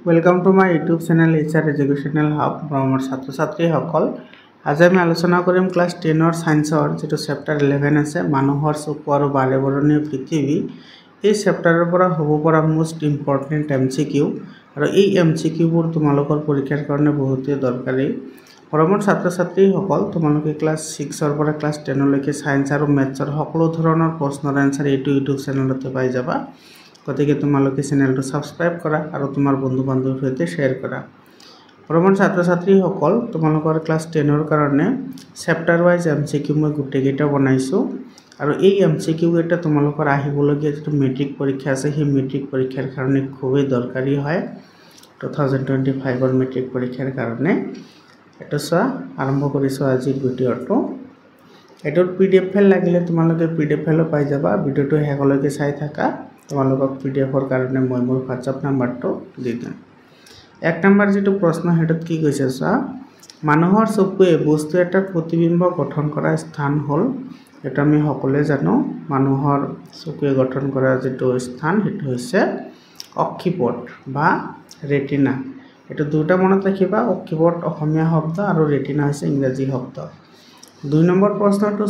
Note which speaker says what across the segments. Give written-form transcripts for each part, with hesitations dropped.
Speaker 1: Welcome to my YouTube channel HR Educational Hub from ছাত্ৰ ছাত্ৰী সকল আজি আমি আলোচনা কৰিম ক্লাস 10 ৰ সায়েন্সৰ যেটো চেপ্টাৰ 11 আছে মানুহৰ চকু আৰু বাৰেবৰণীয় পৃথিৱী এই চেপ্টাৰৰ পৰা হ'ব পৰা মোষ্ট ইম্পৰ্টেন্ট MCQ আৰু এই MCQ বোৰ তোমালোকৰ পৰীক্ষাৰ কাৰণে বহুতে দৰকাৰী পৰমৰ ছাত্ৰ ছাত্ৰী সকল তোমালোকে ক্লাস 6 ৰ পৰা ক্লাস 10 লৈকে সায়েন্স আৰু ম্যাথছৰ সকলো ধৰণৰ প্ৰশ্নৰ আনসাৰ এই YouTube চেনেলতে পাই যাবা গতিকে তোমালোকে চেনেলটো সাবস্ক্ৰাইব কৰা আৰু তোমাৰ বন্ধু বান্ধৱীৰ সৈতে শেয়াৰ কৰা পৰমৰ ছাত্ৰ ছাত্ৰী সকল তোমালোকৰ ক্লাস 10 ৰ কাৰণে চেপ্টাৰ ওয়াইজ MCQ মই গুটেকেটা বনাইছো আৰু এই MCQ এটা তোমালোকৰ আহিবলগীয়া যেটো মেট্ৰিক পৰীক্ষা আছে সেই মেট্ৰিক পৰীক্ষাৰ কাৰণে খুবই দৰকাৰী হয় 2025 ৰ মেট্ৰিক পৰীক্ষাৰ কাৰণে এটা আৰম্ভ কৰিছো আজিৰ ভিডিঅটো এটোৰ PDF ফাইল লাগিলে তোমালোকে PDF ফাইল পাই যাবা ভিডিঅটো হেকলৈকে চাই থাকা তোমালোকক PDF ৰ কাৰণে মই মোৰ WhatsApp নম্বৰটো দি দিম এক নম্বৰ যেটো প্ৰশ্ন হেতত কি কৈছে মানুহৰ চকুৱে বস্তু এটাৰ প্ৰতিবিম্ব গঠন কৰা স্থান হল এটা আমি সকলোৱে জানো মানুহৰ চকুৱে গঠন কৰা যেটো স্থান হেতু হৈছে অক্ষিপট বা ৰেটিনা এটো দুটা মনত ৰাখিবা অক্ষিপট অসমীয়া শব্দ আৰু ৰেটিনা হৈছে ইংৰাজী শব্দ দুই নম্বৰ প্ৰশ্নটো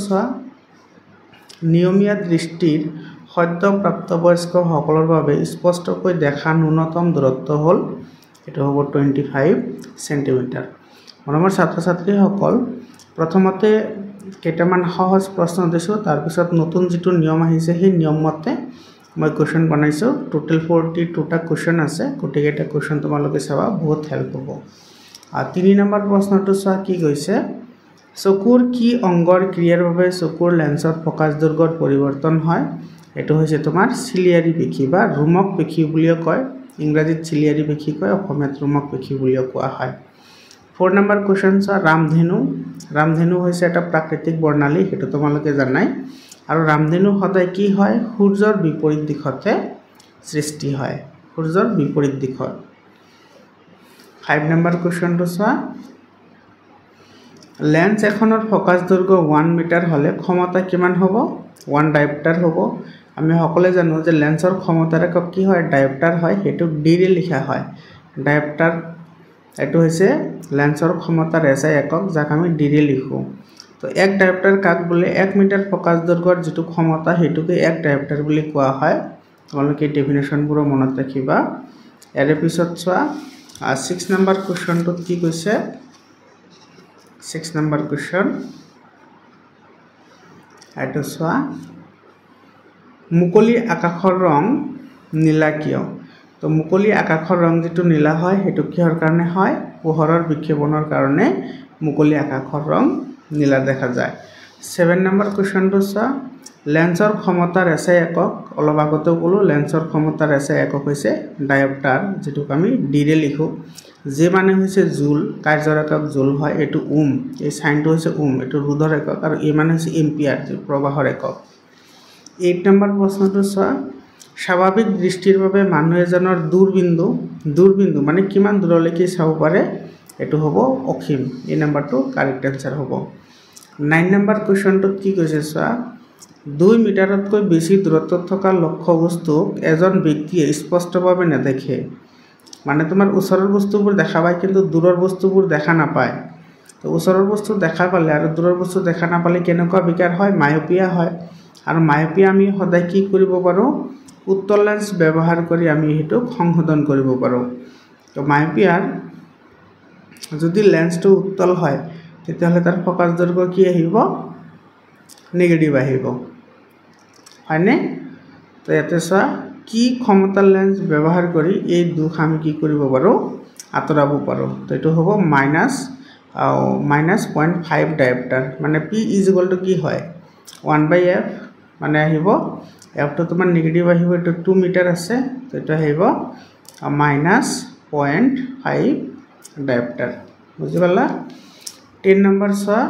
Speaker 1: নিয়মীয়া দৃষ্টিৰ সদ্য প্ৰাপ্তবয়স্ক সকলৰ বাবে স্পষ্টকৈ দেখা ন্যূনতম দূৰত্ব হল এটো হ'ব 25 সেন্টিমিটাৰ মৰমৰ ছাত্ৰ ছাত্ৰী সকল প্ৰথমতে কেইটামান সহজ প্ৰশ্ন দিছো তাৰ পিছত নতুন যেটো নিয়ম আহিছে সেই নিয়ম মতে মই কোৱেশ্চন বনাইছো টোটাল 42 টা কোৱেশ্চন আছে গোটেইটা কোৱেশ্চন তোমালোকে চাবা বহুত হেল্প হ'ব আৰু 3 নম্বৰ প্ৰশ্নটো কি কৈছে চকুৰ কি অংগৰ ক্ৰিয়াৰ বাবে চকুৰ লেন্সত ফোকাস দৈৰ্ঘ্যৰ পৰিৱৰ্তন হয় এটো হৈছে তোমাৰ চিলিয়াৰি পেশী বা ৰোমক পেশী বুলিও কয় ইংৰাজীত চিলিয়াৰি পেশী কয় অসমীয়াত ৰোমক পেশী বুলিও কোৱা হয় 4 নম্বৰ কোৱেশ্চন ৰামধেনু হৈছে এটা প্ৰাকৃতিক বৰ্ণালী হেতু তোমালোকে জানাই আৰু ৰামধেনু সদায় কি হয় সূৰ্যৰ বিপৰীত দিশতে সৃষ্টি হয় সূৰ্যৰ বিপৰীত দিশত 5 নম্বৰ কোৱেশ্চনটো লেন্স এখনৰ ফোকাস দৈৰ্ঘ্য 1 মিটাৰ হলে ক্ষমতা কিমান হ'ব 1 ডায়োপ্টাৰ হ'ব আমি সকলোৱে জানো যে লেন্সৰ ক্ষমতাৰ একক কি হয় ডায়োপ্টাৰ হয় হেতু ডি ৰে লিখা হয় ডায়োপ্টাৰ এটো হৈছে লেন্সৰ ক্ষমতাৰ এসআই একক যাক আমি ডি ৰে লিখো তো 1 ডায়োপ্টাৰ কাক বোলে 1 মিটাৰ ফোকাস দৈৰ্ঘ্যৰ যেটো ক্ষমতা হেতুকে 1 ডায়োপ্টাৰ বুলি কোৱা হয় তোমালোকে ডেফিনেশনবোৰ মনত ৰাখিবা ইয়াৰ পিছত 6 নম্বৰ কোৱেশ্চনটো কি কৈছে 6 নম্বৰ কোৱেশ্চন এটো মুকলি আকাশৰ ৰং নীলা কিয় তো মুকলি আকাশৰ ৰং যেটো নীলা হয় হেতু কিহৰ কাৰণে হয় পোহৰৰ বিক্ষেপণৰ কাৰণে মুকলি আকাশৰ ৰং নীলা দেখা যায় 7 নম্বৰ কোৱেশ্চনটো লেন্সৰ ক্ষমতাৰ এসআই একক অলপ আগতে ক'লো লেন্সৰ ক্ষমতাৰ এসআই একক হৈছে ডায়োপ্টাৰ যেটো আমি ডি ৰে লিখো যে মানে হৈছে জুল কাৰ্যৰ একক জুল হয় এটো ওম এই সাইনটো হৈছে ওম এটো ৰোধৰ একক আৰু এই মানে হৈছে এম্পিয়াৰ যে প্ৰবাহৰ একক 8 নম্বৰ প্ৰশ্নটো স্বাভাৱিক দৃষ্টিৰ বাবে মানুহ এজনৰ দূৰবিন্দু মানে কিমান দূৰলৈকে চাব পাৰে এটো হ'ব অসীম এই নম্বৰটো কাৰেক্ট আনসাৰ হ'ব 9 নম্বৰ কোৱেশ্চনটো কি কৈছে 2 মিটাৰতকৈ বেছি দূৰত্বত থকা লক্ষ্য বস্তুক এজন ব্যক্তিয়ে স্পষ্টভাৱে নেদেখে মানে তোমাৰ ওচৰৰ বস্তুবোৰ দেখা পায় কিন্তু দূৰৰ বস্তুবোৰ দেখা নাপায় তো ওচৰৰ বস্তু দেখা পালে আৰু দূৰৰ বস্তু দেখা নাপালে কেনেকুৱা বিকাৰ হয় মায়োপিয়া হয় আৰু মায়োপিয়া আমি সদায় কি কৰিব পাৰো উত্তল লেন্স ব্যৱহাৰ কৰি আমি হেতু সংশোধন কৰিব পাৰো তো মায়োপিয়াৰ যদি লেন্সটো উত্তল হয় তেতিয়াহলে তাৰ ফোকাস দৈৰ্ঘ্য কি আহিব নেগেটিভ আহিব হয়নে তো এতে কি ক্ষমতাৰ লেন্স ব্যৱহাৰ কৰি এই দুখ আমি কি কৰিব পাৰো আতৰাব পাৰো তো এটো হ'ব -0.5 ডায়োপ্টাৰ মানে p = কি হয় 1/f মানে আহিব f তো তোমাৰ নেগেটিভ আহিব এটো 2 মিটাৰ আছে তো এটা আহিব -0.5 ডায়োপ্টাৰ বুজি পালা 10 নম্বৰ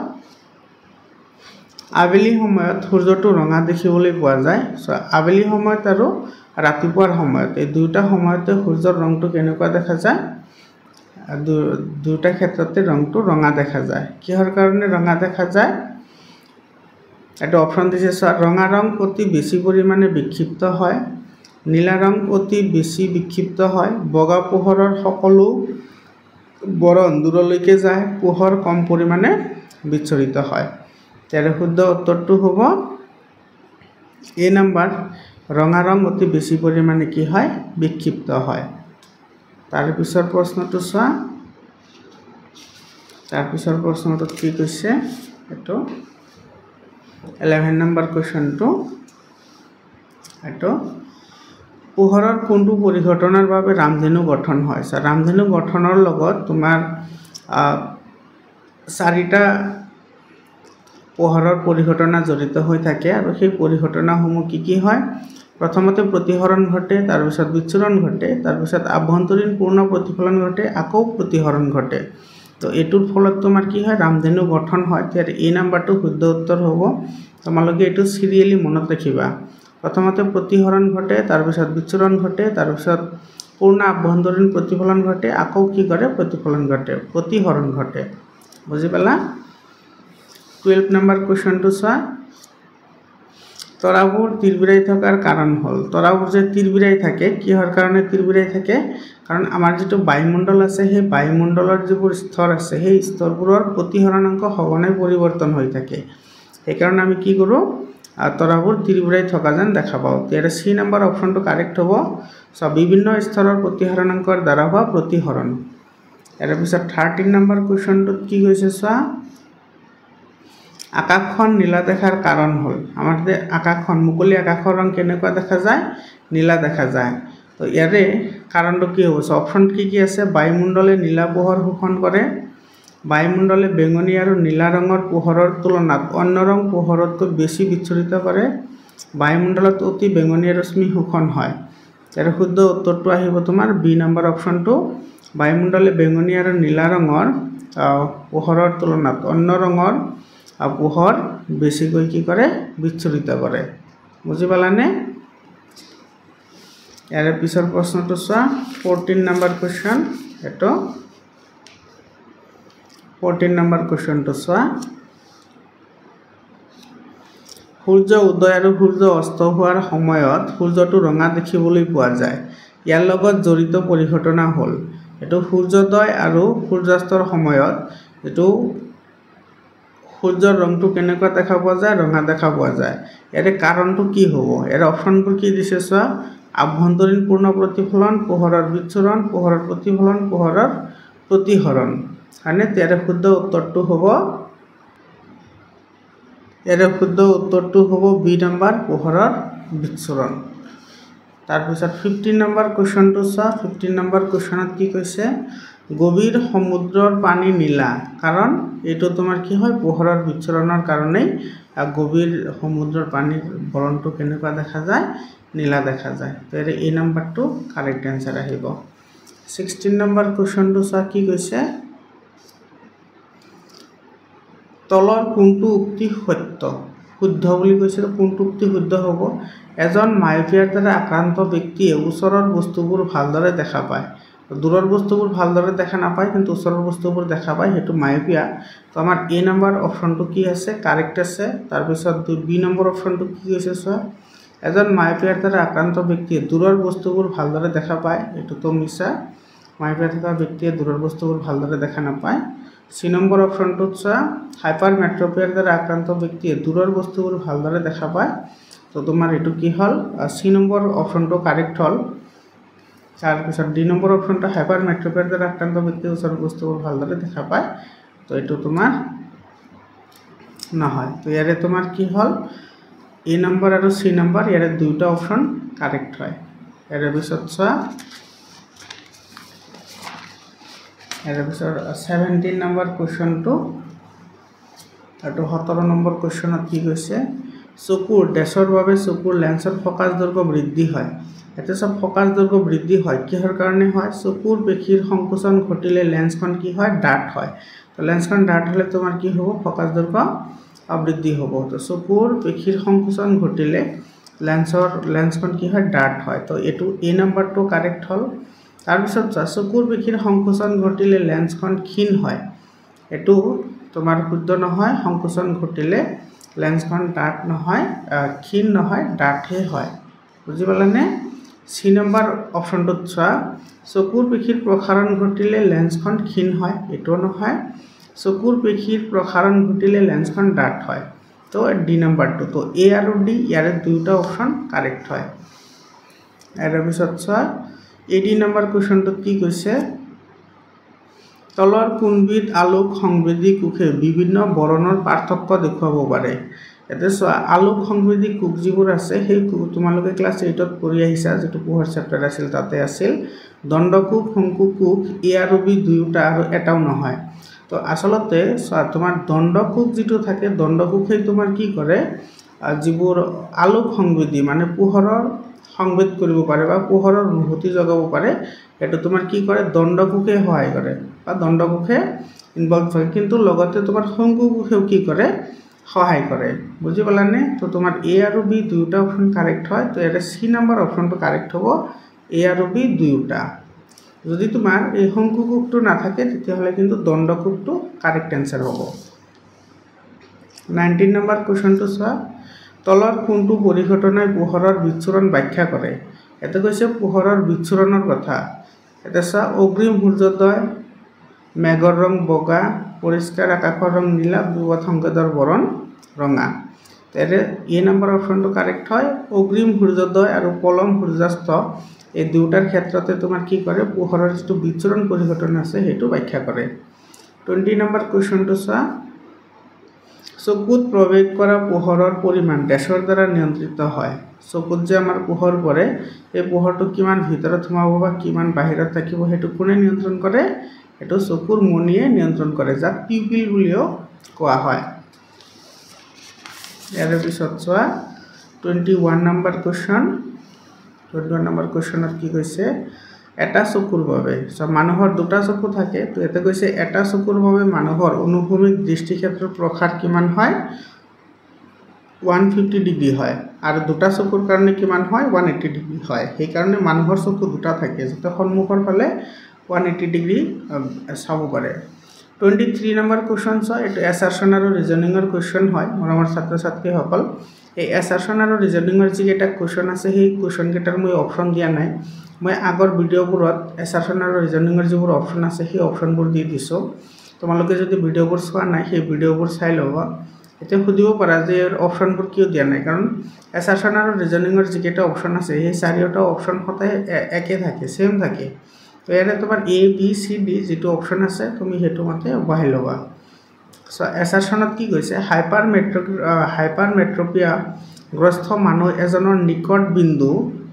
Speaker 1: আবেলি সময়ত সূৰ্যটো ৰঙা দেখিবলৈ পোৱা যায় আবেলি সময়ত আৰু ৰাতিপুৱাৰ সময়ত এই দুটা সময়তে সূৰ্যৰ ৰংটো কেনেকুৱা দেখা যায় দুটা ক্ষেত্ৰতে ৰংটো ৰঙা দেখা যায় কিহৰ কাৰণে ৰঙা দেখা যায় এটা অপচন দিছে ৰঙা ৰং অতি বেছি পৰিমাণে বিক্ষিপ্ত হয় নীলা ৰং অতি বেছি বিক্ষিপ্ত হয় বগা পোহৰৰ সকলো বৰণ দূৰলৈকে যায় পোহৰ কম পৰিমাণে বিচ্ছৰিত হয় ইয়াৰ শুদ্ধ উত্তৰটো হ'ব এ নাম্বাৰ ৰঙা ৰং অতি বেছি পৰিমাণে কি হয় বিক্ষিপ্ত হয় তাৰ পিছৰ প্ৰশ্নটো চোৱা তাৰ পিছৰ প্ৰশ্নটোত কি কৈছে এটো 11 নম্বৰ কোৱেশ্চনটো এটো পোহৰৰ কোনটো পৰিঘটনাৰ বাবে ৰামধেনু গঠন হয় সো ৰামধেনু গঠনৰ লগত তোমাৰ চাৰিটা পোহৰৰ পৰিঘটনা জড়িত হৈ থাকে আৰু সেই পৰিঘটনাসমূহ কি হয় প্ৰথমতে প্ৰতিহৰণ ঘটে তাৰ পিছত বিচ্ছুৰণ ঘটে তাৰ পিছত আভ্যন্তৰীণ পূৰ্ণ প্ৰতিফলন ঘটে আকৌ প্ৰতিহৰণ ঘটে তো এটোৰ ফলত তোমাৰ কি হয় ৰামধেনু গঠন হয় তাৰ এই নাম্বাৰটো শুদ্ধ উত্তৰ হ'ব তোমালোকে এটো সিৰিয়ালি মনত ৰাখিবা প্ৰথমতে প্ৰতিহৰণ ঘটে তাৰ পিছত বিচ্ছুৰণ ঘটে তাৰ পিছত পূৰ্ণ আভ্যন্তৰীণ প্ৰতিফলন ঘটে আকৌ কি কৰে প্ৰতিফলন ঘটে প্ৰতিহৰণ ঘটে বুজি পালা 12 নম্বৰ কোৱেশ্চনটো চোৱা তৰাবোৰ তিৰবিৰাই থকাৰ কাৰণ হল তৰাবোৰ যে তিৰবিৰাই থাকে কিহৰ কাৰণে তিৰবিৰাই থাকে কাৰণ আমাৰ যেটো বায়ুমণ্ডল আছে সেই বায়ুমণ্ডলৰ যিবোৰ স্তৰ আছে সেই স্তৰবোৰৰ প্ৰতিহৰণাংক সঘনাই পৰিৱৰ্তন হৈ থাকে এই কাৰণে আমি কি কৰো তৰাবোৰ তিৰবিৰাই থকা যেন দেখা পাও ইয়াৰ সি নম্বৰ অপচনটো কাৰেক্ট হ'ব সব বিভিন্ন স্তৰৰ প্ৰতিহৰণাংকৰ দ্বাৰা হোৱা প্ৰতিহৰণ ইয়াৰ পিছত 13 নম্বৰ কোৱেশ্চনটোত কি কৈছে চোৱা আকাশখন নীলা দেখাৰ কাৰণ হল আমাৰ যে আকাশখন মুকলি আকাশৰ ৰং কেনেকুৱা দেখা যায় নীলা দেখা যায় তো ইয়াৰে কাৰণটো কি হ'ব অপচন কি আছে বায়ুমণ্ডলে নীলা পোহৰ শোষণ কৰে বায়ুমণ্ডলে বেঙুনী আৰু নীলা ৰঙৰ পোহৰৰ তুলনাত অন্য ৰং পোহৰতকৈ বেছি বিচ্ছুৰিত কৰে বায়ুমণ্ডলত অতি বেঙুনীয়া ৰশ্মি শোষণ হয় ইয়াৰ শুদ্ধ উত্তৰটো আহিব তোমাৰ বি নম্বৰ অপচনটো বায়ুমণ্ডলে বেঙুনী আৰু নীলা ৰঙৰ পোহৰৰ তুলনাত অন্য ৰঙৰ পোহৰ বেছিকৈ কি কৰে বিচ্ছুৰিত কৰে বুজি পালানে ইয়াৰ পিছৰ প্ৰশ্নটো চোৱা 14 নম্বৰ কোৱেশ্চন এটো 14 নম্বৰ কোৱেশ্চনটো চোৱা সূৰ্য উদয় আৰু সূৰ্য অস্ত হোৱাৰ সময়ত সূৰ্যটো ৰঙা দেখিবলৈ পোৱা যায় ইয়াৰ লগত জড়িত পৰিঘটনা হল এটো সূৰ্যোদয় আৰু সূৰ্যাস্তৰ সময়ত এটো সূৰ্যৰ ৰংটো কেনেকুৱা দেখা পোৱা যায় ৰঙা দেখা পোৱা যায় ইয়াৰ কাৰণটো কি হ'ব এৰ অপচনবোৰ কি দিছে চোৱা আভ্যন্তৰীণ পূৰ্ণ প্ৰতিফলন পোহৰৰ বিচ্ছুৰণ পোহৰৰ প্ৰতিফলন পোহৰৰ প্ৰতিহৰণ মানে ইয়াৰ শুদ্ধ উত্তৰটো হ'ব বি নম্বৰ পোহৰৰ বিচ্ছুৰণ তাৰ পিছত 15 নম্বৰ কোৱেশ্চনটো চোৱা 15 নম্বৰ কোৱেশ্চনত কি কৈছে গভীৰ সমুদ্ৰৰ পানী নীলা কাৰণ এটো তোমাৰ কি হয় পোহৰৰ বিচ্ছুৰণৰ কাৰণে গভীৰ সমুদ্ৰৰ পানীৰ বৰণটো কেনেকুৱা দেখা যায় নীলা দেখা যায় তো এই নাম্বাৰটো কাৰেক্ট আনসাৰ আহিব 16 নম্বৰ কোৱেশ্চনটো চোৱা কি কৈছে তলৰ কোনটো উক্তি সত্য শুদ্ধ বুলি কৈছে কোনটো উক্তি শুদ্ধ হ'ব এজন মায়োপিয়াৰ দ্বাৰা আক্ৰান্ত ব্যক্তিয়ে ওচৰৰ বস্তুবোৰ ভালদৰে দেখা পায় দূৰৰ বস্তুবোৰ ভালদৰে দেখা নাপায় কিন্তু ওচৰৰ বস্তুবোৰ দেখা পায় হেতু মায়োপিয়া তো আমাৰ এ নম্বৰ অপচনটো কি আছে কাৰেক্ট আছে তাৰ পিছত বি নম্বৰ অপচনটো কি কৈছে চোৱা এজন মায়োপিয়াৰ দ্বাৰা আক্ৰান্ত ব্যক্তিয়ে দূৰৰ বস্তুবোৰ ভালদৰে দেখা পায় এটো তো মিছা মায়োপিয়া থকা ব্যক্তিয়ে দূৰৰ বস্তুবোৰ ভালদৰে দেখা নাপায় সি নম্বৰ অপচনটোত চোৱা হাইপাৰমেট্ৰোপিয়াৰ দ্বাৰা আক্ৰান্ত ব্যক্তিয়ে দূৰৰ বস্তুবোৰ ভালদৰে দেখা পায় তো তোমাৰ এটো কি হল সি নম্বৰ অপচনটো কাৰেক্ট হল তাৰ পিছত ডি নম্বৰ অপচনটো হাইপাৰমেট্ৰোপিয়াৰ দ্বাৰা আক্ৰান্ত ব্যক্তিয়ে ওচৰৰ বস্তুবোৰ ভালদৰে দেখা পায় তো এটো তোমাৰ নহয় তো ইয়াৰে তোমাৰ কি হল এ নম্বৰ আৰু সি নম্বৰ ইয়াৰে দুইটা অপচন কাৰেক্ট হয় ইয়াৰে পিছত চোৱা ইয়াৰে পিছত 17 নম্বৰ কোৱেশ্চনটো আৰু 17 নম্বৰ কোৱেশ্চনত কি কৈছে চকুৰ ডেছৰ বাবে চকুৰ লেন্সৰ ফোকাস দৈৰ্ঘ্য বৃদ্ধি হয় এতে সব ফোকাস দৈৰ্ঘ্য বৃদ্ধি হয় কিহৰ কাৰণে হয় চকুৰ পেশীৰ সংকোচন ঘটিলে লেন্সখন কি হয় ডাট হয় তো লেন্সখন ডাট হলে তোমাৰ কি হ'ব ফোকাস দৈৰ্ঘ্য বৃদ্ধি হ'ব তো চকুৰ পেশীৰ সংকোচন ঘটিলে লেন্সখন কি হয় ডাট হয় তো এটো এ নম্বৰটো কাৰেক্ট হল তাৰ পিছত চকুৰ পেশীৰ সংকোচন ঘটিলে লেন্সখন ক্ষীণ হয় এটো তোমাৰ শুদ্ধ নহয় সংকোচন ঘটিলে লেন্সখন ডাট নহয় ক্ষীণ নহয় ডাটহে হয় বুজি পালানে সি নম্বৰ অপশ্যনটোত চোৱা চকুৰ পেশীৰ প্ৰসাৰণ ঘটিলে লেন্সখন ক্ষীণ হয় এটোও নহয় চকুৰ পেশীৰ প্ৰসাৰণ ঘটিলে লেন্সখন ডাঠ হয় তো ডি নম্বৰটো তো এ আৰু ডি ইয়াৰে দুটা অপশ্যন কাৰেক্ট হয় ইয়াৰ পিছত চোৱা এ ডি নম্বৰ কুৱেশ্যনটোত কি কৈছে তলৰ কোনবিধ আলোক সংবেদী কোষে বিভিন্ন বৰণৰ পাৰ্থক্য দেখুৱাব পাৰে এতে চোৱা আলোক সংবেদী কোষ যিবোৰ আছে সেই তোমালোকে ক্লাছ 8ত পঢ়ি আহিছা যেটো পোহৰ চেপ্টাৰ আছিল তাতে আছিল দণ্ডকোষ শংকু কোষ এ আৰু বি দুয়োটা আৰু এটাও নহয় তো আসলতে চোৱা তোমাৰ দণ্ডকোষ যেটো থাকে দণ্ডকোষে তোমাৰ কি কৰে যিবোৰ আলোক সংবেদী মানে পোহৰৰ সংবেদ কৰিব পাৰে বা পোহৰৰ অনুভূতি জগাব পাৰে এটা তোমাৰ কি কৰে দণ্ডকোষে সহায় কৰে বা দণ্ডকোষে ইনভলভ হয় কিন্তু লগতে তোমাৰ শংকু কোষেও কি কৰে সহায় কৰে বুজি পালানে তো তোমাৰ এ আৰু বি দুটা অপচন কারেক্ট হয় তো এটা সি নম্বৰ অপচনটো কারেক্ট হ'ব এ আৰু বি দুটা যদি তোমাৰ এই শংকু কোষটো না থাকে তেতিয়াহলে কিন্তু দণ্ডকোষটো কারেক্ট आंसर হ'ব 19 নম্বৰ কোৱেশ্চনটো চোৱা তলৰ কোনটো পৰিঘটনাই পোহৰৰ বিচ্ছুৰণ ব্যাখ্যা কৰে এটা কৈছে পোহৰৰ বিচ্ছুৰণৰ কথা এটা চোৱা অগ্ৰিম সূৰ্যোদয় মেঘৰ ৰং বগা পৰিষ্কাৰ আকাশৰ ৰং নীলা বিপথ সংকেতৰ বৰণ ৰঙা তেৰে এ নম্বৰ অপচনটো কারেক্ট হয় অগ্ৰিম সূৰ্যোদয় আৰু পলম সূৰ্যাস্ত এই দুটাৰ ক্ষেত্ৰতে তোমাৰ কি কৰে পোহৰৰ যেটো বিচ্ছুৰণ পৰিঘটনা আছে হেতু ব্যাখ্যা কৰে 20 নম্বৰ কোৱেশ্চনটো চোৱা চকুত প্ৰৱেশ কৰা পোহৰৰ পৰিমাণ ডেশৰ দ্বাৰা নিয়ন্ত্ৰিত হয় চকুত যে আমাৰ পোহৰ পৰে এই পোহৰটো কিমান ভিতৰত সোমাব বা কিমান বাহিৰত থাকিব হেতু কোনে নিয়ন্ত্ৰণ কৰে এটো চকুৰ মনিয়ে নিয়ন্ত্ৰণ কৰে যাক পিউপিল বুলিও কোৱা হয় ইয়াৰ পিছত চোৱা 21 নম্বৰ কোৱেশ্চন 21 নম্বৰ কোৱেশ্চনত কি কৈছে এটা চকুৰ বাবে মানুহৰ দুটা চকু থাকে তো এতে কৈছে এটা চকুৰ বাবে মানুহৰ অনুভূমিক দৃষ্টিক্ষেত্ৰৰ প্ৰসাৰ কিমান হয় 150 ডিগ্ৰী হয় আৰু দুটা চকুৰ কাৰণে কিমান হয় 180 ডিগ্ৰী হয় সেই কাৰণে মানুহৰ চকু দুটা থাকে যেটা সন্মুখৰ ফালে 180 ডিগ্ৰী চাব পাৰে 23 নম্বৰ কোৱেশ্চন চোৱা এটা এছাৰশন আৰু ৰিজনিংৰ কোৱেশ্চন হয় মৰমৰ ছাত্ৰ ছাত্ৰী সকল এই এছাৰশন আৰু ৰিজনিংৰ যি এটা কোৱেশ্চন আছে সেই কোৱেশ্চন কেটাৰ মই অপচন দিয়া নাই মই আগৰ ভিডিওবোৰত এছাৰশন আৰু ৰিজনিংৰ যিবোৰ অপচন আছে সেই অপচনবোৰ দি দিছো তোমালোকে যদি ভিডিওবোৰ চোৱা নাই সেই ভিডিওবোৰ চাই লবা এতে খুদিব পাৰা যে অপচনবোৰ কিয় দিয়া নাই কাৰণ এছাৰশন আৰু ৰিজনিংৰ যি কেটা অপচন আছে সেই চাৰিটা অপচন হতে একে থাকে সেম থাকে তো ইয়াৰে তোমাৰ এ বি সি ডি যেটো অপচন আছে তুমি হেতু মতে বহাই লবা সো এছাৰশনত কি কৈছে হাইপাৰমেট্ৰোপিয়া গ্ৰস্ত মানুহ এজনৰ নিকট বিন্দু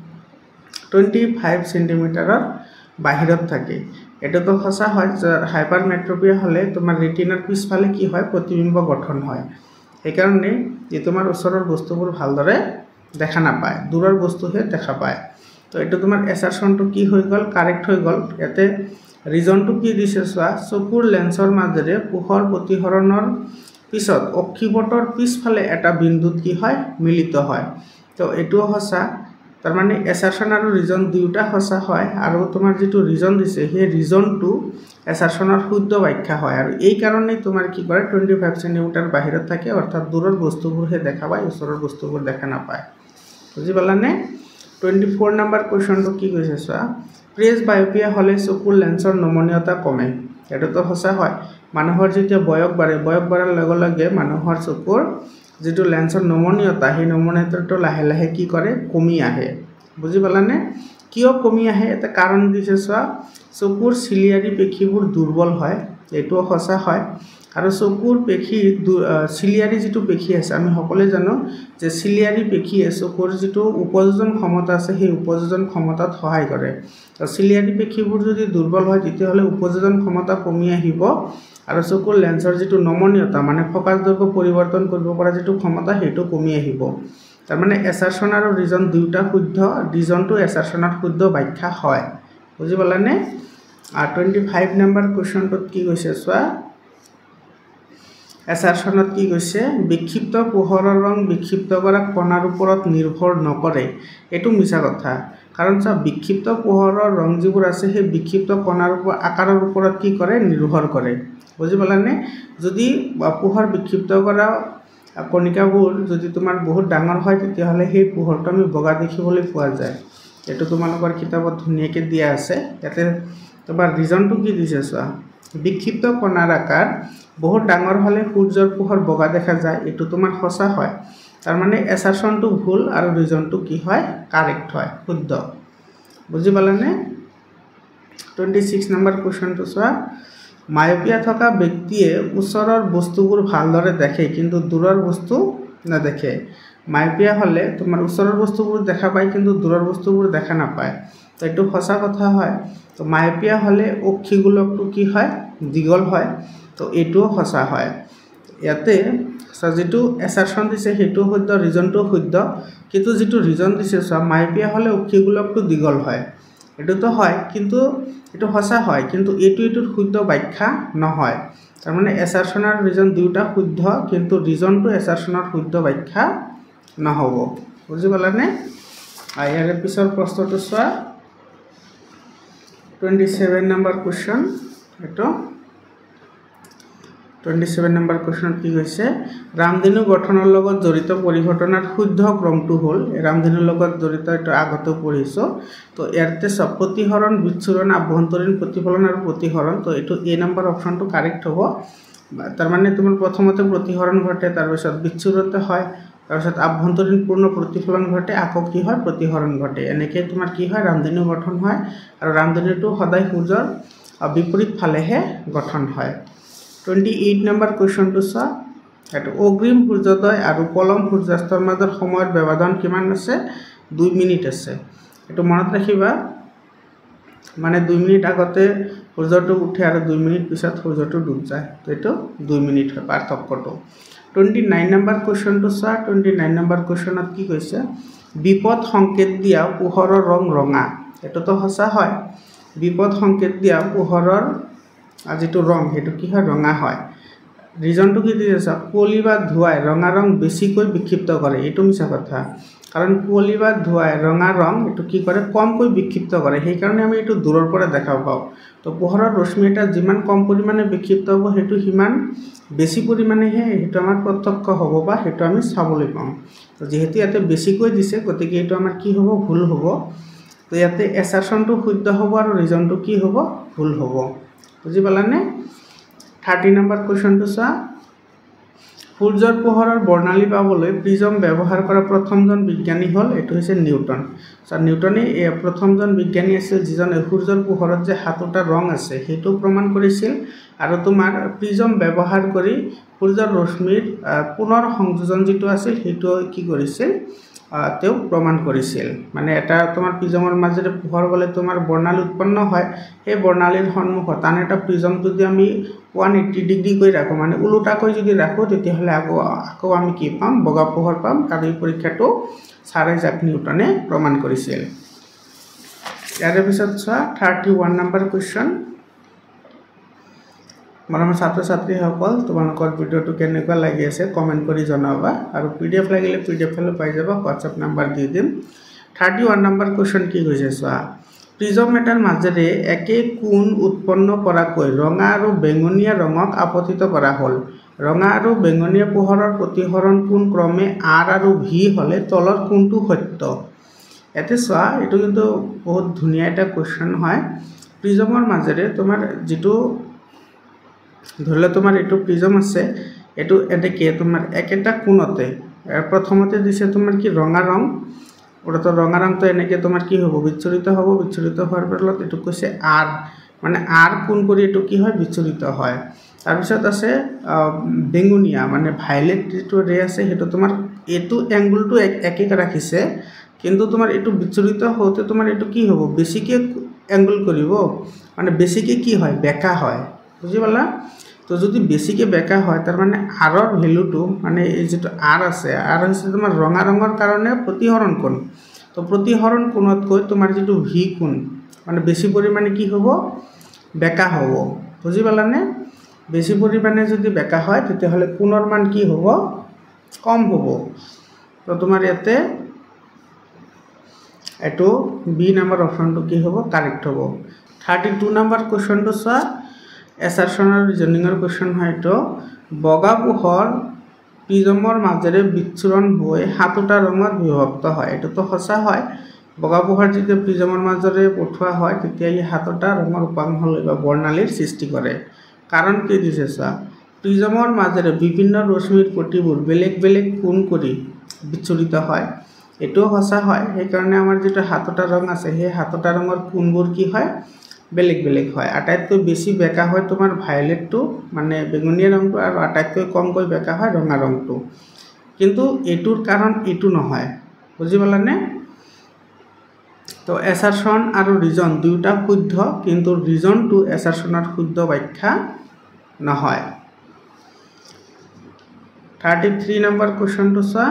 Speaker 1: 25 সেন্টিমিটাৰৰ বাহিৰত থাকে এটাতো সঁচা হয় যে হাইপাৰমেট্ৰোপিয়া হলে তোমাৰ ৰেটিনাৰ পিছফালে কি হয় প্ৰতিবিম্ব গঠন হয় এই কাৰণে যে তোমাৰ ওচৰৰ বস্তুবোৰ ভালদৰে দেখা নাপায় দূৰৰ বস্তুহে দেখা পায় তো এটা তোমাৰ এছাৰশনটো কি হৈ গল কারেক্ট হৈ গল এতে ৰিজনটো কি দিছে চোৱা চকুৰ লেন্সৰ মাজেৰে পোহৰ প্ৰতিহৰণৰ পিছত অক্ষিপটৰ পিছফালে এটা বিন্দুত কি হয় মিলিত হয় তো এটোও সঁচা তাৰ মানে এছাৰশন আৰু ৰিজন দুটা সঁচা হয় আৰু তোমাৰ যেটো ৰিজন দিছে সেই ৰিজনটো এছাৰশনৰ শুদ্ধ ব্যাখ্যা হয় আৰু এই কাৰণে তোমাৰ কি কৰে 25 সেন্টিমিটাৰ বাহিৰত থাকে অৰ্থাৎ দূৰৰ বস্তুবোৰহে দেখা পায় ওচৰৰ বস্তুবোৰ দেখা নাপায় বুজি পালানে 24 নম্বৰ কোৱেশ্চনটো কি কৈছে চোৱা প্ৰেছ বায়োপিয়া হলে চকুৰ লেন্সৰ নমনীয়তা কমে এটাতো সঁচা হয় মানুহৰ যেতিয়া বয়স বাঢ়াৰ লগে লগে মানুহৰ চকুৰ যেটো লেন্সৰ নমনীয়তা সেই নমনীয়তাটো লাহে লাহে কি কৰে কমি আহে বুজি পালানে কিয় কমি আহে এটা কাৰণ দিছে চোৱা চকুৰ চিলিয়াৰী পেশীবোৰ দুৰ্বল হয় এটো সঁচা হয় আৰু চকুৰ পেশী চিলিয়াৰী যেটো পেশী আছে আমি সকলোৱে জানো যে চিলিয়াৰী পেশী চকুৰ যেটো উপযোজন ক্ষমতা আছে সেই উপযোজন ক্ষমতাত সহায় কৰে আৰু চিলিয়াৰী পেশীবোৰ যদি দুৰ্বল হয় তেতিয়াহলে উপযোজন ক্ষমতা কমি আহিব আৰু চকুৰ লেন্সৰ যেটো নমনীয়তা মানে ফোকাস দৈৰ্ঘ্য পৰিৱৰ্তন কৰিব পৰা যেটো ক্ষমতা হেতু কমি আহিব তাৰ মানে এছাৰশন আৰু ৰিজন দুটা শুদ্ধ ৰিজনটো এছাৰশনৰ শুদ্ধ ব্যাখ্যা হয় বুজি পালানে আর 25 নম্বৰ কোৱেশ্চনটোত কি কৈছে চোৱা এছাৰশনত কি কৈছে বিক্ষিপ্ত পোহৰৰ ৰং বিক্ষিপ্ত কৰা কণাৰ ওপৰত নিৰ্ভৰ নকৰে এটো মিছা কথা কাৰণ চা বিক্ষিপ্ত পোহৰৰ ৰং যিবোৰ আছে সেই বিক্ষিপ্ত কণাৰ আকাৰৰ ওপৰত কি কৰে নিৰ্ভৰ কৰে বুজি পালানে যদি পোহৰ বিক্ষিপ্ত কৰা কণিকাবোৰ যদি তোমাৰ বহুত ডাঙৰ হয় তেতিয়াহলে সেই পোহৰটো আমি বগা দেখিবলৈ পোৱা যায় এইটো তোমালোকৰ কিতাপত ধুনীয়াকৈ দিয়া আছে ইয়াতে তোমাৰ ৰিজনটো কি দিছে চোৱা বিক্ষিপ্ত কণাৰ আকাৰ বহুত ডাঙৰ হ'লে সূৰ্যৰ পোহৰ বগা দেখা যায় এইটো তোমাৰ সঁচা হয় তাৰ মানে এছাৰশনটো ভুল আৰু ৰিজনটো কি হয় কাৰেক্ট হয় শুদ্ধ বুজি পালানে 26 নম্বৰ কোৱেশ্চনটো চোৱা মায়োপিয়া থকা ব্যক্তিয়ে ওচৰৰ বস্তুবোৰ ভালদৰে দেখে কিন্তু দূৰৰ বস্তু নেদেখে মায়োপিয়া হ'লে তোমাৰ ওচৰৰ বস্তুবোৰ দেখা পায় কিন্তু দূৰৰ বস্তুবোৰ দেখা নাপায় তো এইটো সঁচা কথা হয় তো মায়োপিয়া হ'লে অক্ষিগোলকটো কি হয় দীঘল হয় তো এইটোও সঁচা হয় ইয়াতে যেটো এছাৰশন দিছে সেইটো শুদ্ধ ৰিজনটো শুদ্ধ কিন্তু যেটো ৰিজন দিছে চোৱা মায়োপিয়া হ'লে অক্ষিগোলকটো দীঘল হয় এটোতো হয় কিন্তু এটো সঁচা হয় কিন্তু এটোৰ শুদ্ধ ব্যাখ্যা নহয় তাৰ মানে এছাৰশন আৰু ৰিজন দুটা শুদ্ধ কিন্তু ৰিজনটো এছাৰশনৰ শুদ্ধ ব্যাখ্যা নহব বুজি পালানে ইয়াৰে পিছৰ প্ৰশ্নটো চোৱা 27 নম্বৰ কোৱেশ্চন এটো 27 নম্বৰ কোৱেশ্চন কি হৈছে ৰামধেনু গঠনৰ লগত জড়িত পৰিঘটনাৰ শুদ্ধ ক্ৰমটো হ'ল ৰামধেনুৰ লগত জড়িত এটা আগতে পঢ়িছো তো ইয়াতে প্ৰতিহৰণ বিচ্ছুৰণ আভ্যন্তৰীণ প্ৰতিফলন আৰু প্ৰতিহৰণ তো এটো এ নম্বৰ অপচনটো কাৰেক্ট হ'ব তাৰ মানে তোমাৰ প্ৰথমতে প্ৰতিহৰণ ঘটে তাৰ পিছত বিচ্ছুৰণ হয় তাৰ পিছত আভ্যন্তৰীণ পূৰ্ণ প্ৰতিফলন ঘটে আকৌ কি হয় প্ৰতিহৰণ ঘটে এনেকৈ তোমাৰ কি হয় ৰামধেনু গঠন হয় আৰু ৰামধেনুটো সদায় সূৰ্যৰ বিপৰীত ফালেহে গঠন হয় 28 নম্বৰ কোৱেশ্চনটো চোৱা এটো অগ্ৰিম সূৰ্যোদয় আৰু পলম সূৰ্যাস্তৰ মাজৰ সময়ৰ ব্যৱধান কিমান আছে 2 মিনিট আছে এটো মনত ৰাখিবা মানে 2 মিনিট আগতে সূৰ্যটো উঠে আৰু 2 মিনিট পিছত সূৰ্যটো ডুব যায় তো এটো 2 মিনিট হয় পাৰ্থক্যটো 29 নম্বৰ কোৱেশ্চনটো চোৱা 29 নম্বৰ কোৱেশ্চনত কি কৈছে বিপদ সংকেত দিয়া পোহৰৰ ৰং ৰঙা এটোতো সঁচা হয় বিপদ সংকেত দিয়া পোহৰৰ আজিটো ৰং হেতু কি হয় ৰঙা হয় ৰিজনটো কি দিছে কুঁৱলী বা ধুৱাই ৰঙা ৰং বেছিকৈ বিক্ষিপ্ত কৰে এটো মিছা কথা কাৰণ কুঁৱলী বা ধুৱাই ৰঙা ৰং এটো কি কৰে কমকৈ বিক্ষিপ্ত কৰে সেই কাৰণে আমি এটো দূৰৰ পৰা দেখা পাওঁ তো পোহৰৰ ৰশ্মি এটা যিমান কম পৰিমাণে বিক্ষিপ্ত হ'ব হেতু হিমান বেছি পৰিমাণে হেতু আমাৰ প্ৰত্যক্ষ হ'ব বা হেতু আমি চাবলৈ পাম তো যেহেতু ইয়াতে বেছিকৈ দিছে গতিকে এটো আমাৰ কি হ'ব ভুল হ'ব তো ইয়াতে এছাৰশনটো শুদ্ধ হ'ব আৰু ৰিজনটো কি হ'ব ভুল হ'ব বুজি পালানে 30 নম্বৰ কোৱেশ্চনটো চোৱা সূৰ্যৰ পোহৰৰ বৰ্ণালী পাবলৈ প্ৰিজম ব্যৱহাৰ কৰা প্ৰথমজন বিজ্ঞানী হ'ল এটো হৈছে নিউটন নিউটনে প্ৰথমজন বিজ্ঞানী আছিল যিজনে সূৰ্যৰ পোহৰত যে হাতটা ৰং আছে হেতু প্ৰমাণ কৰিছিল আৰু তোমাৰ প্ৰিজম ব্যৱহাৰ কৰি সূৰ্যৰ ৰশ্মিৰ পুনৰ সংযোজন যেটো আছিল হেতু কি কৰিছিল তেও প্ৰমাণ কৰিছিল মানে এটা তোমাৰ প্ৰিজমৰ মাজেৰে পোহৰ গলে তোমাৰ বৰ্ণালী উৎপন্ন হয় এই বৰ্ণালীৰ সন্মুখত আন এটা প্ৰিজম যদি আমি 180 ডিগ্ৰী কৰি ৰাখো মানে উল্টাকৈ যদি ৰাখো তেতিয়া হলে আকৌ আমি কি পাম বগা পোহৰ পাম আৰু এই পৰীক্ষাটো চাৰ আইজাক নিউটনে প্ৰমাণ কৰিছিল ইয়াৰ পিছত চোৱা 31 নম্বৰ কোৱেশ্চন মৰমৰ ছাত্ৰ-ছাত্ৰী সকল তোমালোকৰ ভিডিওটো কেনেকুৱা লাগি আছে কমেন্ট কৰি জনাবা আৰু পিডিএফ লাগিলে পিডিএফ ফাইল পাই যাবা WhatsApp নম্বৰ দি দিম 31 নম্বৰ কোৱেশ্চন কি হৈছে চোৱা প্ৰিজম এটাৰ মাজেৰে একে কোণ উৎপন্ন কৰাকৈ ৰঙা আৰু বেঙুনীয়া ৰঙক আপতিত কৰা হ'ল ৰঙা আৰু বেঙুনীয়া পোহৰৰ প্ৰতিহৰণ কোণ ক্ৰমে R আৰু V হ'লে তলৰ কোণটো সত্য এতে চোৱা এটো কিন্তু বহুত ধুনীয়া এটা কোৱেশ্চন হয় প্ৰিজমৰ মাজেৰে তোমাৰ যেটো ধৰিলে তোমাৰ এটো প্ৰিজম আছে এটো এটাকে তোমাৰ একেটা কোণতে প্ৰথমতে দিছে তোমাৰ কি ৰঙা ৰং ওটা ৰঙা ৰংটো এনেকে তোমাৰ কি হ'ব বিচ্ছুৰিত হোৱাৰ ফলত এটো কৈছে R মানে R কোণ কৰি এটো কি হয় বিচ্ছুৰিত হয় তাৰ পিছত আছে বেঙুনীয়া মানে ভায়োলেট যেটো ৰে আছে হেতু তোমাৰ এটো এংগলটো একে ৰাখিছে কিন্তু তোমাৰ এটো বিচ্ছুৰিত হওঁতে তোমাৰ এটো কি হ'ব বেছিকে এংগল কৰিব মানে বেছিকে কি হয় বেকা হয় বুজি পালা তো যদি বেছিকে বেকা হয় তাৰ মানে R ৰ ভ্যালুটো মানে এই যেটো R আছে R হৈছে তোমাৰ ৰঙা ৰঙৰ কাৰণে প্ৰতিহৰণ কোণ তো প্ৰতিহৰণ কোণতকৈ তোমাৰ যেটো V কোণ মানে বেছি পৰিমাণে কি হ'ব বেকা হ'ব বুজি পালানে বেছি পৰিমাণে যদি বেকা হয় তেতিয়া হলে কোণৰ মান কি হ'ব কম হ'ব তো তোমাৰ ইয়াতে এটো বি নম্বৰ অপচনটো কি হ'ব কাৰেক্ট হ'ব 32 নম্বৰ কোৱেশ্চনটো চোৱা এছাৰশন আৰু ৰিজনিংৰ কোৱেশ্চন হয় তো বগা পোহৰ প্ৰিজমৰ মাজেৰে বিচ্ছুৰণ হৈ হাতটা ৰঙত বিভক্ত হয় এটো তো সঁচা হয় বগা পোহৰ যেতিয়া প্ৰিজমৰ মাজেৰে পঠোৱা হয় তেতিয়া ই 7টা ৰঙৰ উপাংশ লৈ বা বৰ্ণালীৰ সৃষ্টি কৰে। কাৰণ কি দিছে চোৱা, প্ৰিজমৰ মাজেৰে বিভিন্ন ৰশ্মিৰ প্ৰতিবোৰ বেলেগ বেলেগ কোণ কৰি বিচ্ছুৰিত হয়। এটাও সঁচা হয়, সেইকাৰণে আমাৰ যেটো 7টা ৰং আছে সেই 7টা ৰঙৰ কোণবোৰ কি হয় বেলেগ বেলেগ হয়। আটাইতকৈ বেছি বেকা হয় তোমাৰ ভায়োলেটটো মানে বেঙুনীয়া ৰংটো, আৰু আটাইতকৈ কমকৈ বেকা হয় ৰঙা ৰংটো। কিন্তু এটোৰ কাৰণ এটো নহয়, বুজি পালানে? তো এছাৰশন আৰু ৰিজন দুয়োটা শুদ্ধ, কিন্তু ৰিজনটো এছাৰশনৰ শুদ্ধ ব্যাখ্যা নহয়। 33 নম্বৰ কোৱেশ্চনটো চোৱা।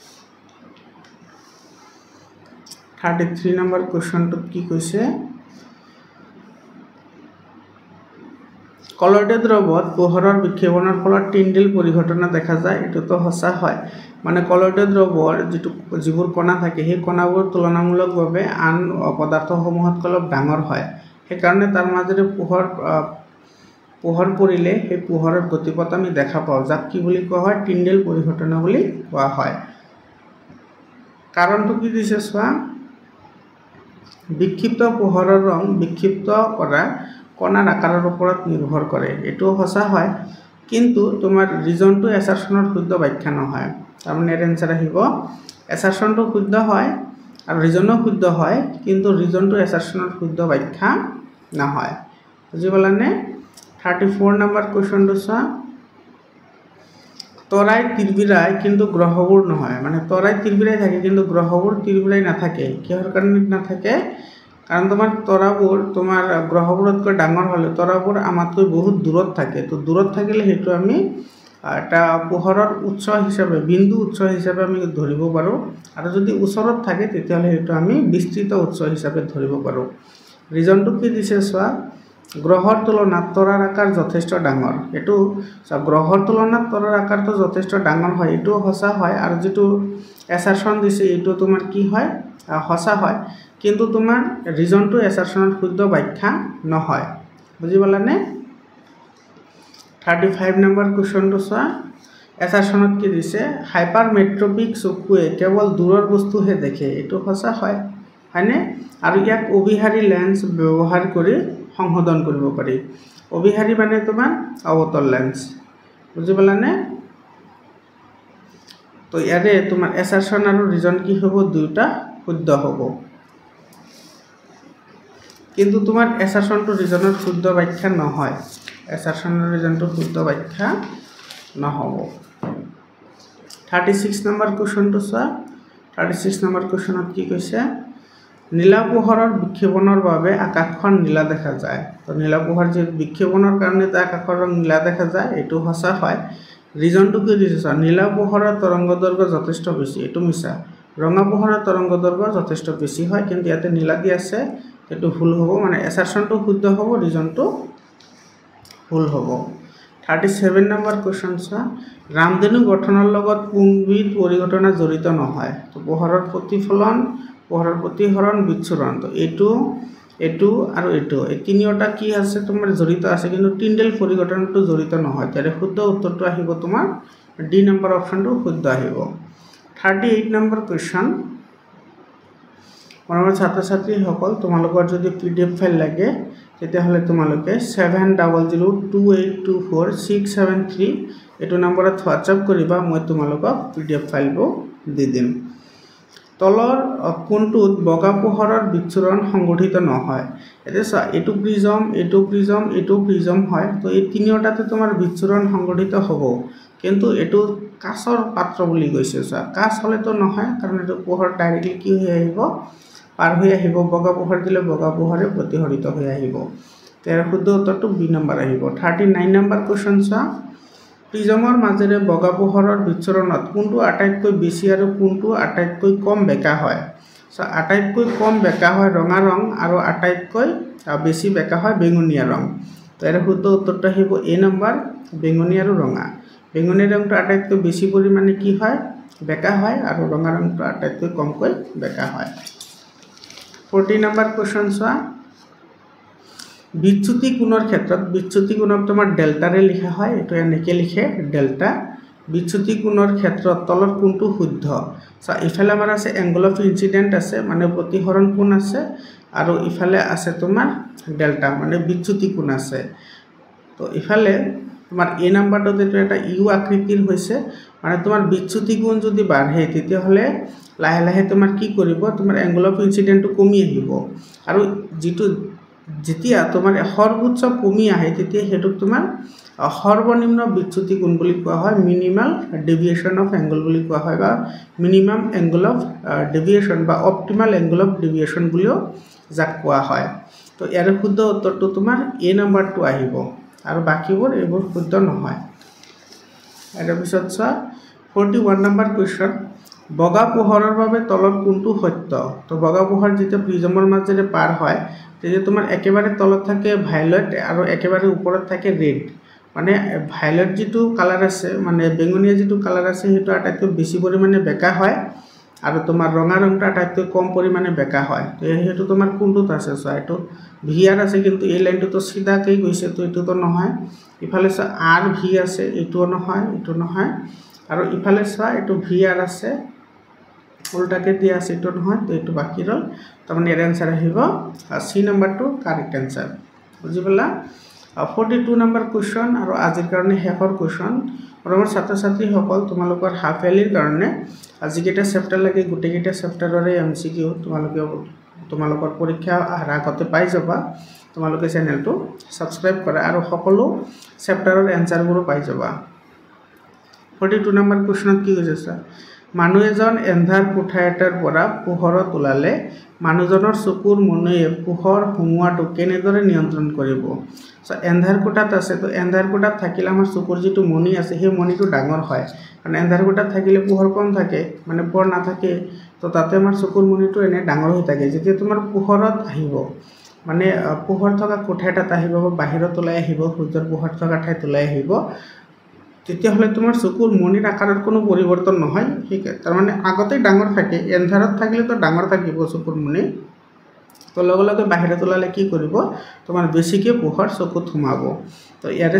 Speaker 1: 33 নম্বৰ কোৱেশ্চনটোত কি কৈছে, কলয়িত দ্ৰৱত পোহৰৰ বিক্ষেপণৰ ফলত টিনডিল পৰিঘটনা দেখা যায়। এটোতো সঁচা হয়, মানে কলয়িত দ্ৰৱৰ যিবোৰ কণা থাকে সেই কণাবোৰ তুলনামূলকভাৱে আন পদাৰ্থসমূহতকৈ অলপ ডাঙৰ হয়, সেইকাৰণে তাৰ মাজেৰে পোহৰ পৰিলে সেই পোহৰৰ গতিপথ আমি দেখা পাওঁ, যাক কি বুলি কোৱা হয় টিনডিল পৰিঘটনা বুলি কোৱা হয়। কাৰণটো কি দিছে চোৱা, বিক্ষিপ্ত পোহৰৰ ৰং বিক্ষিপ্ত কৰা কণাৰ আকাৰৰ ওপৰত নিৰ্ভৰ কৰে। এটোও সঁচা হয়, কিন্তু তোমাৰ ৰিজনটো এছাৰশনৰ শুদ্ধ ব্যাখ্যা নহয়। তাৰমানে এর এনসার আহিব এছাৰশনটো শুদ্ধ হয় আৰু ৰিজনো শুদ্ধ হয়, কিন্তু ৰিজনটো এছাৰশনৰ শুদ্ধ ব্যাখ্যা নহয়। বুজি পালানে? 34 নম্বৰ কোৱেশ্চনটো চোৱা। তৰাই তিৰবিৰাই কিন্তু গ্ৰহবোৰ নহয়, মানে তৰাই তিৰবিৰাই থাকে কিন্তু গ্ৰহবোৰ তিৰবিৰাই নাথাকে। কিহৰ কাৰণে নাথাকে? কাৰণ তোমাৰ তৰাবোৰ তোমাৰ গ্ৰহবোৰতকৈ ডাঙৰ হ'লে তৰাবোৰ আমাতকৈ বহুত দূৰত থাকে। তো দূৰত থাকিলে সেইটো আমি এটা পোহৰৰ উৎস হিচাপে বিন্দু উৎস হিচাপে আমি ধৰিব পাৰোঁ, আৰু যদি ওচৰত থাকে তেতিয়াহ'লে সেইটো আমি বিস্তৃত উৎস হিচাপে ধৰিব পাৰোঁ। ৰিজনটো কি দিছে চোৱা, গ্ৰহৰ তুলনাত তৰাৰ আকাৰ যথেষ্ট ডাঙৰ। এইটো গ্ৰহৰ তুলনাত তৰাৰ আকাৰটো যথেষ্ট ডাঙৰ হয়, এইটো সঁচা হয়, আৰু যেটো এছাৰশন দিছে এইটো তোমাৰ কি হয় সঁচা হয়, কিন্তু তোমাৰ ৰিজনটো এছাৰশনৰ শুদ্ধ ব্যাখ্যা নহয়। বুজি পালানে? 35 নম্বৰ কোৱেশ্চনটো চোৱা। এছাৰশনত কি দিছে, হাইপাৰমেট্ৰপিক চকুৱে কেৱল দূৰৰ বস্তুহে দেখে। এইটো সঁচা হয়, হয়নে? আৰু ইয়াক অভিহাৰী লেন্স ব্যৱহাৰ কৰি সংশোধন কৰিব পাৰি। অভিহাৰী মানে তোমাৰ অৱতল লেন্স। বুজি পালানে? তো ইয়াৰে তোমাৰ এছাৰশন আৰু ৰিজন কি হ'ব, দুয়োটা শুদ্ধ হ'ব, কিন্তু তোমাৰ এছাৰশনটো ৰিজনৰ শুদ্ধ ব্যাখ্যা নহয়। এছাৰশনৰ ৰিজনটো শুদ্ধ ব্যাখ্যা নহ'ব। 36 নম্বৰ কোৱেশ্চনটো চোৱা। 36 নম্বৰ কোৱেশ্চনত কি কৈছে, নীলা পোহৰৰ বিক্ষেপণৰ বাবে আকাশখন নীলা দেখা যায়। তো নীলা পোহৰ যে বিক্ষেপণৰ কাৰণে আকাশৰ ৰং নীলা দেখা যায়, এইটো সঁচা হয়। ৰিজনটো কি দিছে চোৱা, নীলা পোহৰৰ তৰংগদৈৰ্ঘ্য যথেষ্ট বেছি। এইটো মিছা। ৰঙা পোহৰৰ তৰংগদৈৰ্ঘ্য যথেষ্ট বেছি হয়, কিন্তু ইয়াতে নীলা দি আছে, এইটো ভুল হ'ব, মানে এছাৰশনটো শুদ্ধ হ'ব, ৰিজনটো ভুল হ'ব। 37 নম্বৰ কোৱেশ্চন চোৱা। ৰামধেনু গঠনৰ লগত কোনবিধ পৰিঘটনা জড়িত নহয়? তো পোহৰৰ প্ৰতিফলন, পোহৰৰ প্ৰতিসৰণ, বিচ্ছুৰণ। তো এইটো আৰু এইটো, এই তিনিওটা কি আছে তোমাৰ জড়িত আছে, কিন্তু টিনডিল পৰিঘটনাটো জড়িত নহয়। তাৰে শুদ্ধ উত্তৰটো আহিব তোমাৰ ডি নম্বৰ অপশ্যনটো শুদ্ধ আহিব। 38 নম্বৰ কুৱেশ্যন। মৰমৰ ছাত্ৰ ছাত্ৰীসকল, তোমালোকৰ যদি PDF ফাইল লাগে তেতিয়াহ'লে তোমালোকে 7002824673 এইটো নম্বৰত হোৱাটছআপ কৰিবা, মই তোমালোকক PDF ফাইলটো দি দিম। তলৰ কোনটোত বগা পোহৰৰ বিচ্ছুৰণ সংঘটিত নহয়? এতিয়া চোৱা, এইটো প্ৰিজম, এইটো প্ৰিজম, এইটো প্ৰিজম হয়। তো এই তিনিওটাতে তোমাৰ বিচ্ছুৰণ সংঘটিত হ'ব, কিন্তু এইটো কাঁচৰ পাত্ৰ বুলি কৈছে। চোৱা, কাঁচ হ'লেতো নহয়, কাৰণ এইটো পোহৰ ডাইৰেক্টলি কি হৈ আহিব, পাৰ হৈ আহিব। বগা পোহৰ দিলে বগা পোহৰে প্ৰতিহৰিত হৈ আহিব। ইয়াৰ শুদ্ধ উত্তৰটো বি নম্বৰ আহিব। 39 নম্বৰ কুৱেশ্যন চোৱা। প্ৰিজমৰ মাজেৰে বগা পোহৰৰ বিচ্ছুৰণত কোনটো আটাইতকৈ বেছি আৰু কোনটো আটাইতকৈ কম বেকা হয়? চ' আটাইতকৈ কম বেকা হয় ৰঙা ৰং, আৰু আটাইতকৈ বেছি বেকা হয় বেঙুনীয়া ৰং। তো ইয়াৰ শুদ্ধ উত্তৰটো আহিব এ নম্বৰ, বেঙুনীয়া আৰু ৰঙা। বেঙুনীয়া ৰংটো আটাইতকৈ বেছি পৰিমাণে কি হয়, বেকা হয়, আৰু ৰঙা ৰংটো আটাইতকৈ কমকৈ বেকা হয়। 40 নম্বৰ কুৱেশ্যন চোৱা। বিচ্যুতি কোণৰ ক্ষেত্ৰত বিচ্যুতি কোণক তোমাৰ ডেল্টাৰে লিখা হয়। এইটো এনেকৈ লিখে, ডেল্টা বিচ্যুতি কোণৰ ক্ষেত্ৰত তলৰ কোণটো শুদ্ধ সো ইফালে আমাৰ আছে এংগল অফ ইনসিডেন্ট আছে মানে প্ৰতিহৰণ কোণ আছে আৰু ইফালে আছে তোমাৰ ডেল্টা মানে বিচ্যুতি কোণ আছে তো ইফালে তোমাৰ এ নাম্বাৰটো যেটো এটা ইউ আকৃতিৰ হৈছে মানে তোমাৰ বিচ্যুতি কোণ যদি বাঢ়ে তেতিয়া হলে লাহে লাহে তোমাৰ কি কৰিব তোমাৰ এংগল অফ ইনসিডেন্টটো কমি আহিব আৰু যেটো যেতিয়া তোমাৰ সৰ্বোচ্চ কমি আহে তেতিয়া হেতু তোমাৰ সৰ্বনিম্ন বিচ্যুতি কোণ বুলি কোৱা হয় মিনিমাল ডেভিয়েশন অফ এংগল বুলি কোৱা হয় বা মিনিমাম এংগল অফ ডেভিয়েশন বা অপটিমাল এংগল অফ ডেভিয়েশন বুলিও যাক কোৱা হয় তো ইয়াৰ শুদ্ধ উত্তৰটো তোমাৰ এ নাম্বাৰটো আহিব আৰু বাকিবোৰ এইবোৰ শুদ্ধ নহয় এৰ পিছত 41 নম্বৰ কোৱেশ্চন বগা পোহৰৰ বাবে তলৰ কোণটো সত্য তো বগা পোহৰ যেতিয়া প্ৰিজমৰ মাজেৰে পাৰ হয় তেতিয়া তোমাৰ একেবাৰে তলত থাকে ভায়োলেট আৰু একেবাৰে ওপৰত থাকে ৰেড মানে ভায়োলেট যেটো কালাৰ আছে মানে বেঙুনীয়া যেটো কালাৰ আছে হেতু আটাইতকৈ বেছি পৰিমাণে বেকা হয় আৰু তোমাৰ ৰঙা ৰংটা আটাইতকৈ কম পৰিমাণে বেকা হয় তো হেতু তোমাৰ কোনটোত আছে সো এটো ভিআৰ আছে কিন্তু এই লাইনটো তো সিধাকৈ গৈছে তো এটো তো নহয় ইফালে আৰ ভি আছে এটো নহয় আৰু ইফালে এটো ভিআৰ আছে উল্টাকে দিয়া আছে এটো নহয় তো এটো বাকি ৰল তাৰমানে এর आंसर আহিব সি নাম্বাৰটো কারেক্ট आंसर বুজিবলা 42 নম্বৰ কোৱেশ্চন আৰু আজিৰ কাৰণে শেষৰ কোৱেশ্চন আমাৰ ছাত্ৰ ছাত্ৰী সকল তোমালোকৰ হাফ ইয়াৰলিৰ কাৰণে আজি কেটা চেপ্টাৰ লাগে গুটেকেটা চেপ্টাৰৰে এমসিকিউ তোমালোকৰ পৰীক্ষা আগতে পাই যাবা তোমালোকে চেনেলটো সাবস্ক্ৰাইব কৰা আৰু সকলো চেপ্টাৰৰ এনসাৰবোৰ পাই যাবা 42 নম্বৰ কোৱেশ্চনত কি কৈছে মানুহ এজন এন্ধাৰ কোঠা এটাৰ পৰা পোহৰত ওলালে মানুহজনৰ চকুৰ মনিয়ে পোহৰ হুমুৱাটো কেনেদৰে নিয়ন্ত্ৰণ কৰিব সো এন্ধাৰ কোঠাত আছে তো এন্ধাৰ কোঠাত থাকিলে আমাৰ চকুৰ যেটো মনি আছে সেই মনিটো ডাঙৰ হয় কাৰণ এন্ধাৰ কোঠাত থাকিলে পোহৰ কম থাকে মানে পোহৰ নাথাকে তো তাতে আমাৰ চকুৰ মনিটো এনে ডাঙৰ হৈ থাকে যেতিয়া তোমাৰ পোহৰত আহিব মানে পোহৰ থকা কোঠা এটাত আহিব বা বাহিৰত ওলাই আহিব সূৰ্যৰ পোহৰ থকা ঠাইত ওলাই আহিব তেতিয়া হলে তোমাৰ চকুৰ মনিৰ আকাৰত কোনো পৰিৱৰ্তন নহয় ঠিক তাৰ মানে আগতে ডাঙৰ থাকে এন্ধাৰত থাকিলে তো ডাঙৰ থাকিব চকুৰ মনি তো লগে লগে বাহিৰত ওলালে কি কৰিব তোমাৰ বেছিকে পোহৰ চকুত সোমাব তো ইয়াৰে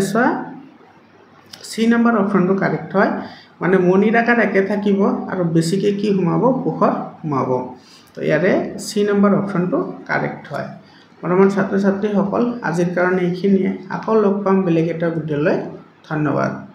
Speaker 1: সি নম্বৰ অপচনটো কাৰেক্ট হয় মানে মনিৰ আকাৰ একে থাকিব আৰু বেছিকে কি সোমাব পোহৰ সোমাব তো ইয়াৰে সি নম্বৰ অপচনটো কাৰেক্ট হয় মৰমৰ ছাত্ৰ ছাত্ৰী সকল আজিৰ কাৰণে এইখিনিয়ে আকৌ লগ পাম বেলেগ এটা ভিডিঅ'লৈ ধন্যবাদ